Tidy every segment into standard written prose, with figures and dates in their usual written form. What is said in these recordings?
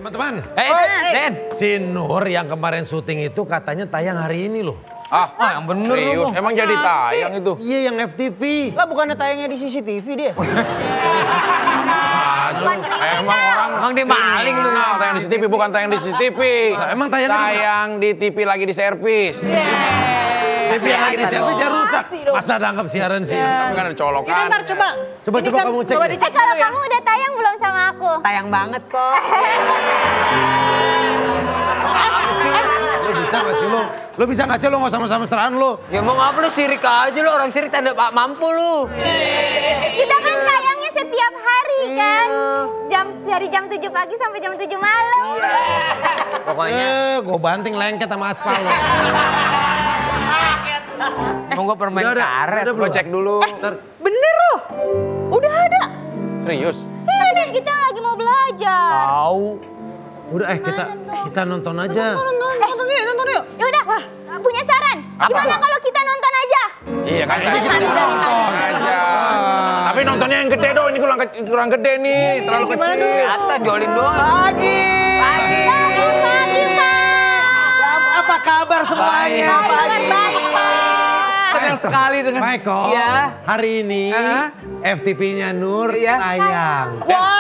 Teman-teman. Den. Si Nur yang kemarin syuting itu katanya tayang hari ini loh. Yang bener Serius, lu. emang jadi tayang itu? Iya yang FTV. Lah bukannya tayangnya di CCTV dia? Emang orang Emang dia maling lu. tayang di CCTV, bukan tayang di CCTV. Nah, emang tayangnya tayang di TV lagi di servis. TV yang lagi di servis ya rusak. Masa nangkep siaran sih? Tapi kan ada Ini colokan. ntar coba. Coba kamu cek. Coba deh. dicek Kalau dulu ya. kamu udah tayang belum sama aku? Tayang banget kok. Lo bisa gak sih lo? Lo bisa gak sih lo nggak sama-sama mesraan lo? Ya mau ngapa lu sirik aja lu, orang sirik tanda pak mampu lu. Kita kan tayangnya setiap hari kan? Dari jam 7 pagi sampai jam 7 malam. Pokoknya Gue banting lengket sama aspal lo. mau gua permain karet. Gua cek dulu. Bener loh. Udah ada. Serius. Iya nih, kita lagi mau belajar. Tahu. Udah kita nonton aja. Nonton yuk. Yaudah, punya saran. Gimana kalau kita nonton aja? Iya kan tadi kita udah nonton aja. Tapi nontonnya yang gede dong, ini kurang gede nih, terlalu gimana kecil. dong? Kelihatan jolin doang. Pagi. Pagi, Pak. Apa kabar semuanya? Baik, Pak. Senang sekali dengan Michael, Iya. hari ini FTV-nya Nur Iya. tayang.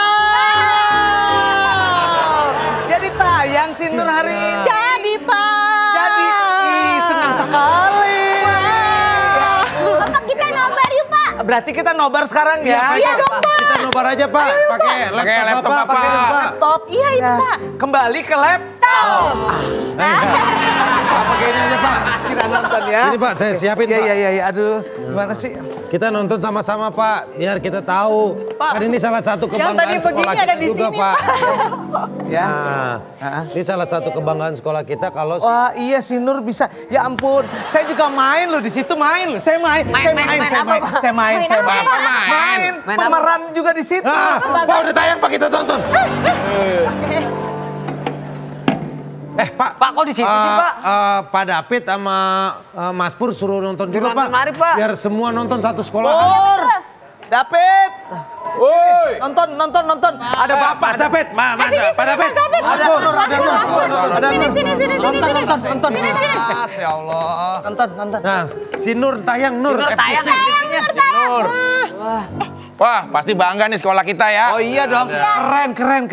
Wow. Jadi tayang si Nur hari ini. Jadi Pak. Jadi senang sekali. Bapak kita nobar yuk, Pak. Berarti kita nobar sekarang ya? Iya dong, Pak. Kita nobar aja, Pak. Pakai laptop, laptop, Pak. Top. Iya itu Pak. Kembali ke laptop. Pak, pakai ini aja, Pak. Kita nonton ya. Ini, Pak, saya siapin, Pak. Iya. Aduh, gimana sih? Kita nonton sama-sama, Pak. Biar kita tahu. Pak, Kan ini salah satu yang kebanggaan tadi sekolah begini kita ada di juga, sini, Pak. Ya. Nah, ini salah satu kebanggaan sekolah kita kalau Wah iya si Nur bisa. Ya ampun, saya juga main loh di situ main loh. Saya main. Pemeran juga di situ. Pak, udah tayang, Pak, kita tonton. Pak. Pak kok di situ sih, Pak? Pak David sama Mas Pur suruh nonton juga, nonton Pak. mari, Pak. Biar semua nonton satu sekolah. Pur, David. Woi. Nonton. Ada Bapak. Mas David, Pak David. Ada Nur. Sini. Nonton. Ya Allah. Nonton. Nah, si Nur tayang, Nur. Nur tayang FTV. FTV-nya. Nur. Wah, pasti bangga nih sekolah kita ya. Oh iya dong. Keren.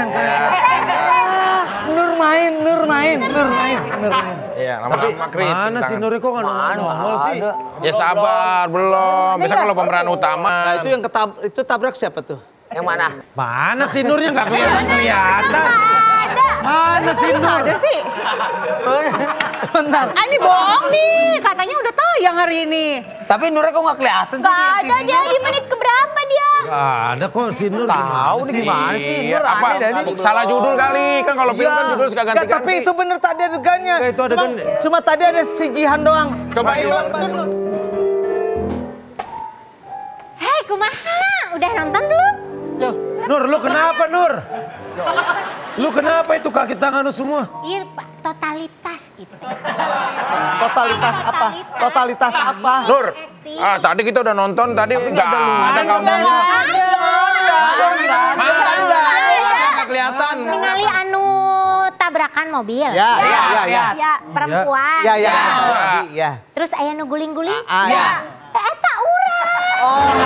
Nur main. Iya, lama-lama kritik. Mana si Nur kok nggak nongol sih? Ya sabar, belum. Bisa kalau pemeran utama. Nah itu yang itu tabrak siapa tuh? Yang mana? Mana si Nurnya nggak kelihatan? Mana si Nur? Ada sih. Sebentar. Ini bohong nih. Katanya udah tayang hari ini. Tapi Nurnya kok nggak kelihatan sih? Gak ada dia di menit keberapa dia. Gak ada kok si Nur. Tahu nih gimana sih? Nur Apa? aneh dah nih. Salah judul kali. Kan kalau film kan judul suka ganti-ganti. Tapi itu bener tadi adegannya. Ya, itu adegan. Cuma tadi ada si Jihan doang. Coba itu. Hei, kumaha? Udah nonton belum? Nur, lu kenapa, Nur? Lu kenapa itu kaki tangan lu semua? Iya, Pak. Totalitas gitu. Totalitas apa? Totalitas apa? Nur. Tadi kita udah nonton. Tadi nggak ada kamunya. Nggak kelihatan. Ningali anu tabrakan mobil. Ya. Ya, perempuan. Ya. Terus aya nu guling-guling. Ya. Eta urang.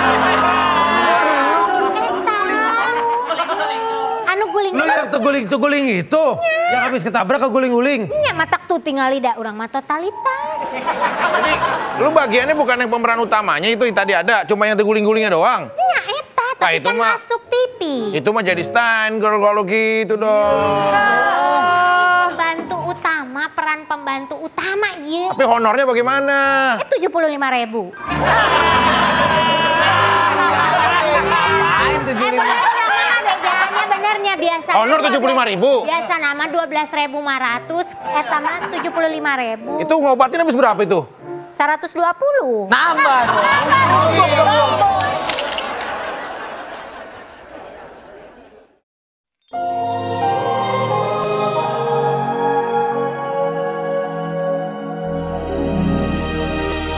Eta. Anu Lu guling-guling. yang teguling itu? Yang habis ketabrak ke guling-guling? Nya matak tuh tingali da urang mah totalitas. Jadi lu bagiannya bukan yang pemeran utamanya itu yang tadi ada. Cuma yang guling-gulingnya doang. Nya eta, tapi itu kan mah- masuk TV. Itu mah jadi stand girl kalau gitu dong. Peran pembantu utama iya. Tapi honornya bagaimana? 75.000. Main 75. Bedanya benernya biasa. Honor 75.000. Biasa nama 12.500, eta mah 75.000. Itu ngobatin habis berapa itu? 120. Nambah dong.